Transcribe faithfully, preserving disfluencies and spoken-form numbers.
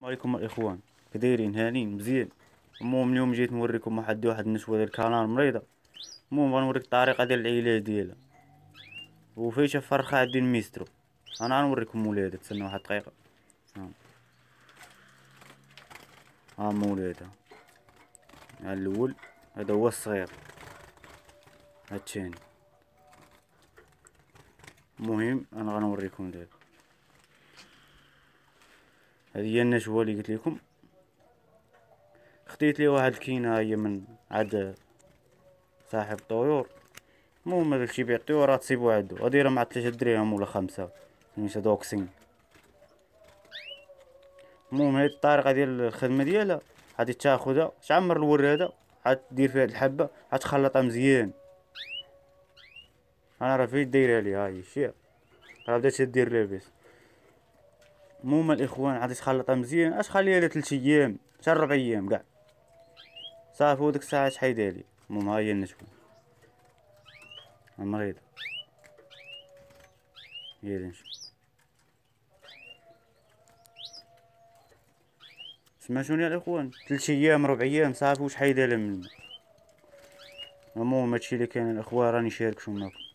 عليكم الاخوان، كدايرين هانين مزيان. المهم اليوم جيت نوريكم واحد واحد النسوة ديال الكنار مريضة. المهم غنوريك الطريقة ديال العلاج ديالها وفيش فرخة عندي الميسترو. انا غنوريكم ولادها، تسنى واحد دقيقة. ها ها هما ولادها، ها الاول هذا هو الصغير، ها الثاني. المهم انا غنوريكم دابا. هذه هي النشوة اللي قلت لكم. خديت لي واحد الكينة هي من عاد صاحب الطيور. المهم هذاك الشي بيع الطيور تصيبو عندو، غاديرها مع ثلاثة دراهم ولا خمسة، سميتها دوكسين. المهم هاد الطريقة ديال الخدمة ديالها، غادي تاخدها تعمر الورادة، عاد دير فيها هاد الحبة، عاد تخلطها مزيان. انا راه فين دايرها لي، ها هي شتيها راه بدات دير لاباس. المهم الاخوان غادي تخلطها مزيان، اش خليها لها تلت ايام حتى ربع ايام كاع صافي، وديك الساعة تحيدها لي. المهم ها هي النشوة المريضة، هي النشوة. سمعتوني يا الاخوان، تلت ايام ربع ايام صافي وش حيدها لها منه. المهم هادشي اللي كاين الاخوان، راني شاركتو معاكم.